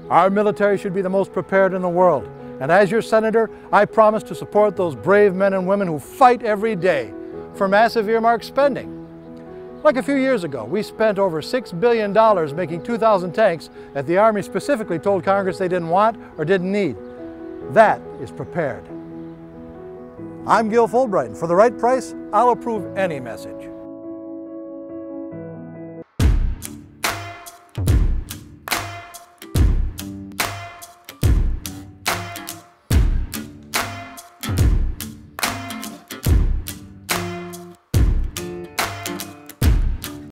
Our military should be the most prepared in the world. And as your senator, I promise to support those brave men and women who fight every day for massive earmark spending. Like a few years ago, we spent over $6 billion making 2,000 tanks that the Army specifically told Congress they didn't want or didn't need. That is prepared. I'm Gil Fulbright, and for the right price, I'll approve any message.